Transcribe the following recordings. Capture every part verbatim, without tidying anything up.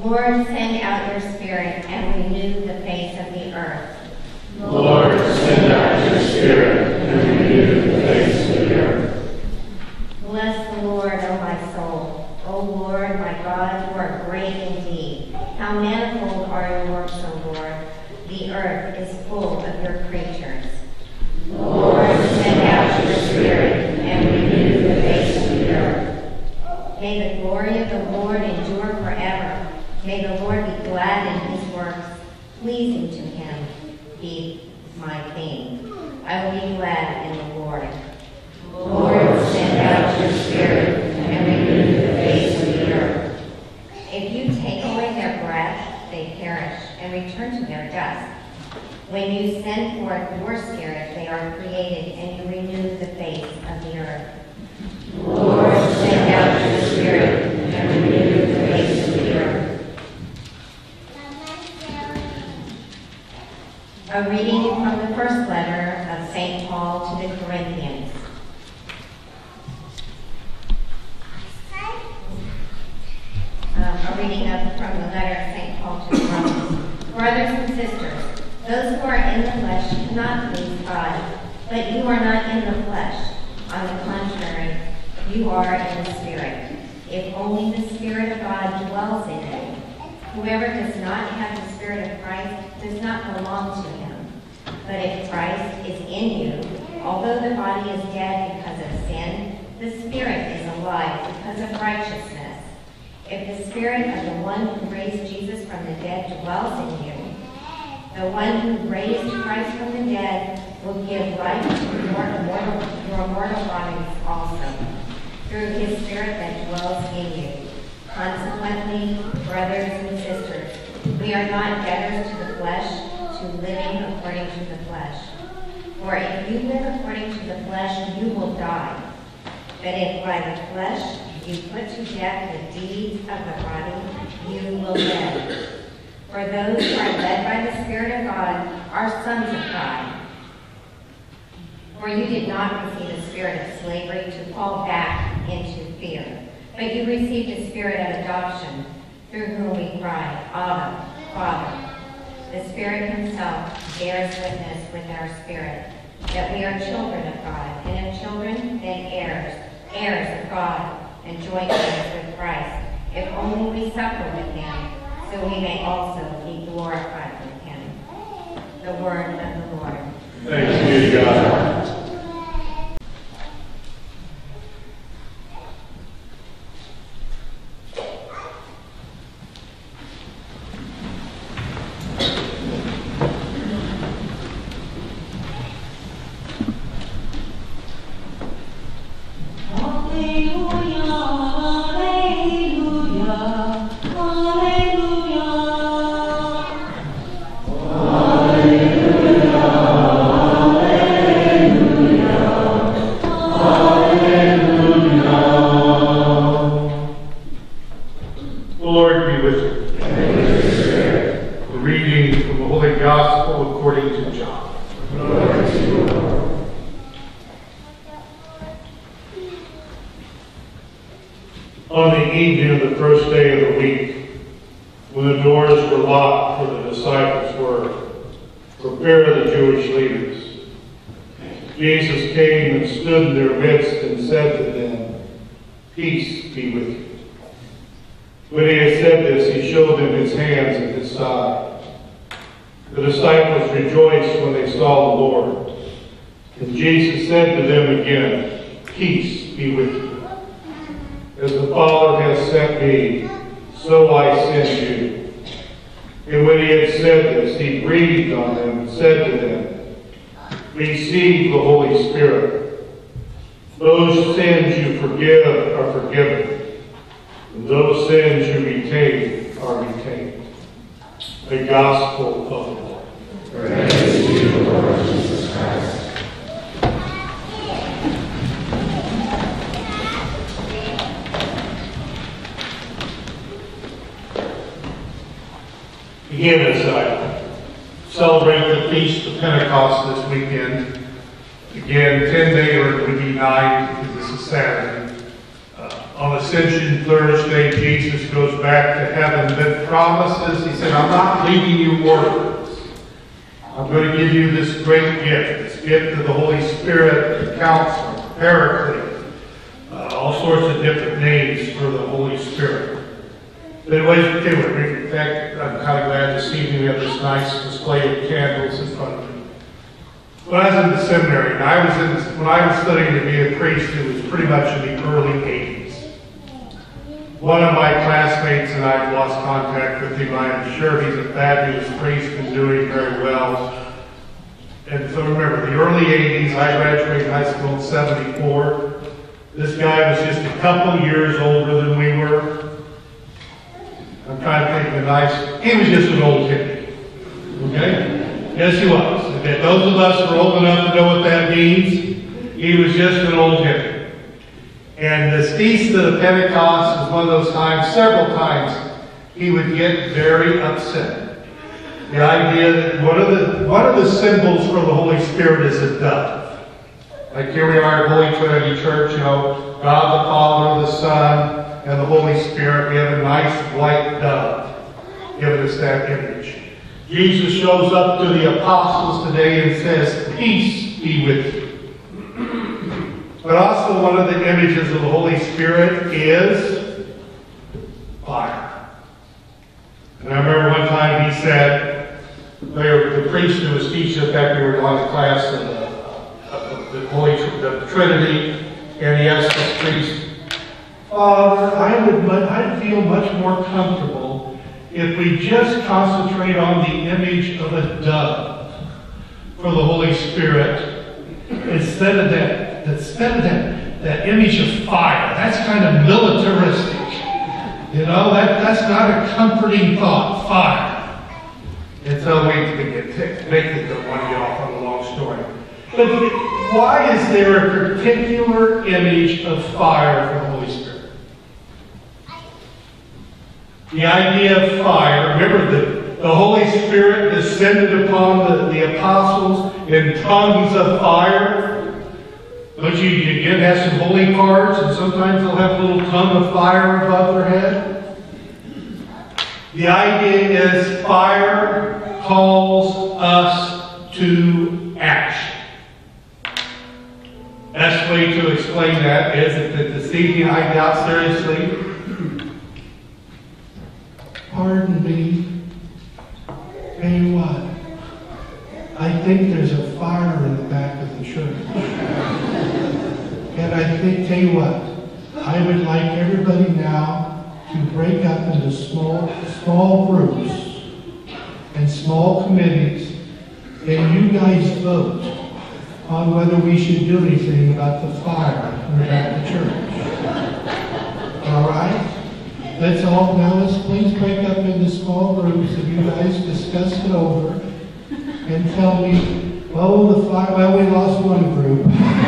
Lord, send out your Spirit and renew the face of the earth. Lord, send out your Spirit and renew the face of the earth. Bless the Lord, O my soul. O Lord, my God, you are great indeed. How manifold are your works, O Lord. The earth is full of your creatures. Lord, send out your Spirit and renew the face of the earth. May the glory of the Lord endure forever. May the Lord be glad in his works. Pleasing to him be my King. I will be glad in the Lord. Lord, send out your Spirit and renew the face of the earth. If you take away their breath, they perish and return to their dust. When you send forth your Spirit, they are created, and you renew the face of the earth. Lord, send out your Spirit and renew the face of the earth. A reading from the first letter of Saint Paul to the Corinthians. Um, a reading of, from the letter of Saint Paul to the Romans. Brothers and sisters, those who are in the flesh cannot please God, but you are not in the flesh. On the contrary, you are in the Spirit, if only the Spirit of God dwells in you. Whoever does not have the Spirit of Christ does not belong to him. But if Christ is in you, although the body is dead because of sin, the Spirit is alive because of righteousness. If the Spirit of the one who raised Jesus from the dead dwells in you, the one who raised Christ from the dead will give life to your mortal, your mortal bodies also, through his Spirit that dwells in you. Consequently, brothers and sisters, we are not debtors to the flesh, to living according to the flesh. For if you live according to the flesh, you will die. But if by the flesh you put to death the deeds of the body, you will live. For those who are led by the Spirit of God are sons of God. For you did not receive a spirit of slavery to fall back into fear, but you received a spirit of adoption, through whom we cry, Abba, Father. The Spirit himself bears witness with our spirit that we are children of God, and if children, then heirs, heirs of God, and joint heirs with Christ, if only we suffer with him, so we may also be glorified with him. The word of the Lord. Thanks be to God. On the evening of the first day of the week, when the doors were locked where the disciples were, for fear of the Jewish leaders, Jesus came and stood in their midst and said to them, "Peace be with you." When he had said this, he showed them his hands and his side. The disciples rejoiced when they saw the Lord. And Jesus said to them again, "Peace be with you. As the Father has sent me, so I send you." And when he had said this, he breathed on them and said to them, "Receive the Holy Spirit. Those sins you forgive are forgiven, and those sins you retain are retained." The Gospel of the Lord. Praise to you, Lord Jesus Christ. Again, as I celebrate the Feast of Pentecost this weekend, again, ten day, or it would be nine, because this is Saturday, uh, On Ascension Thursday, Jesus goes back to heaven, but promises, he said, I'm not leaving you orphans. I'm going to give you this great gift, this gift of the Holy Spirit, the Counselor, Paraclete, uh, all sorts of different names for the Holy Spirit. But anyways, okay, in fact, I'm kind of glad this evening we have this nice display of candles in front of me. When I was in the seminary, and I was in this, when I was studying to be a priest, it was pretty much in the early eighties. One of my classmates and I have lost contact with him. I'm sure he's a fabulous priest and doing very well. And so remember, the early eighties, I graduated high school in seventy-four. This guy was just a couple years older than we were. I'm trying to think of a nice, he was just an old hippie. Okay? Yes, he was. And those of us who are old enough to know what that means, he was just an old hippie. And this Feast of the Pentecost was one of those times, several times, he would get very upset. The idea that one of the one of the symbols for the Holy Spirit is a dove. Like here we are at Holy Trinity Church, you know, God the Father, the Son, and the Holy Spirit. We have a nice white dove giving us that image. Jesus shows up to the apostles today and says, peace be with you. But also one of the images of the Holy Spirit is fire. And I remember one time he said, they were, the priest who was teaching, in fact, we were on a class of the, of the Holy the Trinity, and he asked the priest, Father, I would I'd feel much more comfortable if we just concentrate on the image of a dove for the Holy Spirit instead of that. Instead of that, that image of fire. That's kind of militaristic. You know, that, that's not a comforting thought, fire. And so we can get make the don't want to get off on a long story. But why is there a particular image of fire for the Holy Spirit? The idea of fire, remember that the Holy Spirit descended upon the, the apostles in tongues of fire. Don't you, you again have some holy cards, and sometimes they'll have a little tongue of fire above their head? The idea is fire calls us to action. Best way to explain that is that this evening I doubt seriously, pardon me, tell you what, I think there's a fire in the back of the church. And I think, tell you what, I would like everybody now to break up into small, small groups and small committees, and you guys vote on whether we should do anything about the fire in the back of the church. All right? Let's all, now let's please break up into small groups and you guys discuss it over and tell me, oh, the fire, well, we lost one group.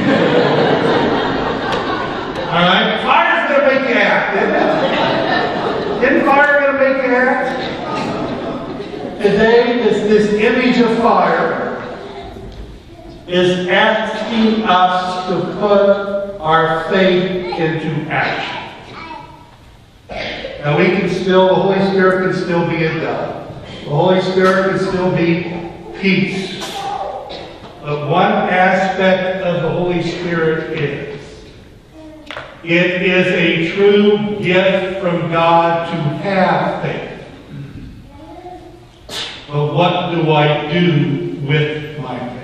All right? Fire's going to make you act, isn't it? Isn't fire going to make you act? Today, this, this image of fire is asking us to put our faith into action. Now we can still, the Holy Spirit can still be a dove. The Holy Spirit can still be peace. But one aspect of the Holy Spirit is, it is a true gift from God to have faith. But what do I do with my faith?